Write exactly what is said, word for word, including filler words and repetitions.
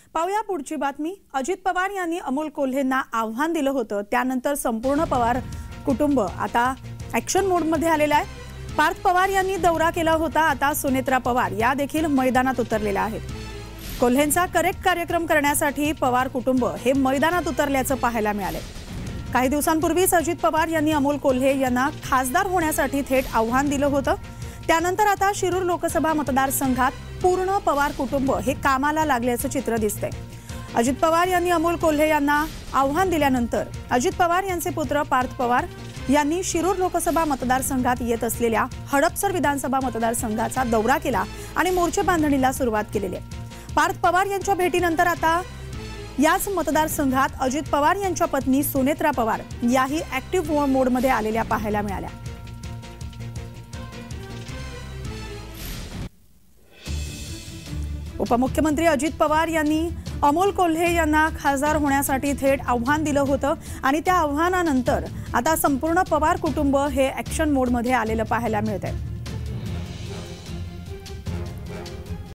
पाहूया पुढची बातमी। अजित पवार यांनी अमोल कोल्हेंना आव्हान दिलं होतं, त्यानंतर संपूर्ण पवार कुटुंब आता ऍक्शन मोडमध्ये आलेलं आहे। पार्थ पवार यांनी दौरा केला होता, आता सुनेत्रा पवार या देखील मैदानात उतरलेल्या आहेत। कोल्हेंचा करेक्ट कार्यक्रम करण्यासाठी पवार कुटुंब हे मैदानात उतरल्याचं पाहायला मिळाले। काही दिवसांपूर्वीच अजित पवार यांनी अमोल कोल्हे यांना खासदार होण्यासाठी थेट आव्हान दिलं होतं, त्यानंतर आता शिरूर लोकसभा मतदारसंघात पूर्ण पवार कुटुंब हे कामाला लागल्याचं चित्र दिसतंय। अजित पवार यांनी अमोल कोल्हे यांना आव्हान दिल्यानंतर अजित पवार यांचे पुत्र पार्थ पवार यांनी शिरूर लोकसभा मतदारसंघात येत असलेल्या हडपसर विधानसभा मतदारसंघाचा दौरा केला आणि मोर्चे बांधणीला सुरुवात केलेली आहे। पार्थ पवार यांच्या भेटीनंतर आता याच मतदारसंघात अजित पवार यांच्या पत्नी सुनेत्रा पवार याही ऍक्टिव्ह मोडमध्ये आलेल्या पाहायला मिळाल्या। उपमुख्यमंत्री अजित पवार यांनी अमोल कोल्हे यांना खासदार होण्यासाठी थेट आव्हान दिलं होतं आणि त्या आव्हानानंतर आता संपूर्ण पवार कुटुंब हे ऍक्शन मोडमध्ये आलेलं पाहायला मिळतंय।